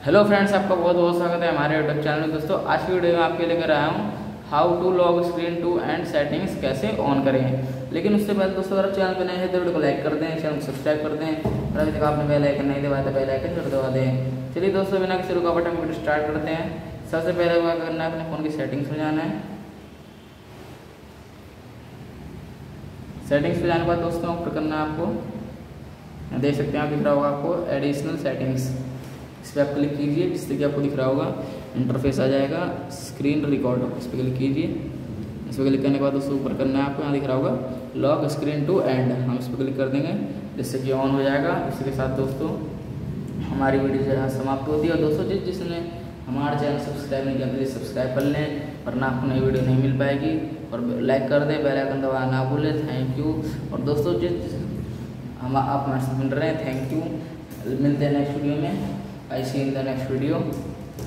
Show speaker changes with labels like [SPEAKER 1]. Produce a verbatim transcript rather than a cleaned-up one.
[SPEAKER 1] Hello friends, आपका बहुत बहुत स्वागत है हमारे यूट्यूब चैनल में। दोस्तों, आज की वीडियो में आपके लेकर आया हूँ how to log screen to and settings कैसे ऑन करें। लेकिन उससे पहले दोस्तों, अगर चैनल पर नए हैं तो वीडियो को लाइक कर दें, चैनल को सब्सक्राइब कर दें और अभी तक आपने बेल आइकन नहीं दबाया तो बेल आइकन जरूर दबा दें। चलिए दोस्तों, बिना किसी रुकावट हम वीडियो स्टार्ट करते हैं। सबसे पहले क्या करना है, अपने फ़ोन की सेटिंग्स में जाना है। सेटिंग्स पे जाने के बाद दोस्तों ऊपर करना है आपको, देख सकते हैं आप, दिख रहा होगा आपको एडिशनल सेटिंग्स। इस पर आप क्लिक कीजिए, जिससे कि आपको दिख रहा होगा इंटरफेस आ जाएगा स्क्रीन रिकॉर्ड। इस पर क्लिक कीजिए। इस पर क्लिक करने के बाद दोस्तों ऊपर करना है आपको, यहाँ दिख रहा होगा लॉग स्क्रीन टू एंड। हम इस पर क्लिक कर देंगे, जिससे कि ऑन हो जाएगा। इसी के साथ दोस्तों हमारी वीडियो जो है समाप्त होती है। और दोस्तों जिस जिसने हमारा चैनल सब्सक्राइब नहीं किया प्लीज़ सब्सक्राइब कर लें, वरना आपको नई वीडियो नहीं मिल पाएगी। और लाइक कर दें, बेल आइकन दबाना ना भूलें। Thank you. और दोस्तों जिस हम आप हमारे साथ मिल रहे हैं, थैंक यू। मिलते हैं नेक्स्ट वीडियो में। I see in the next video.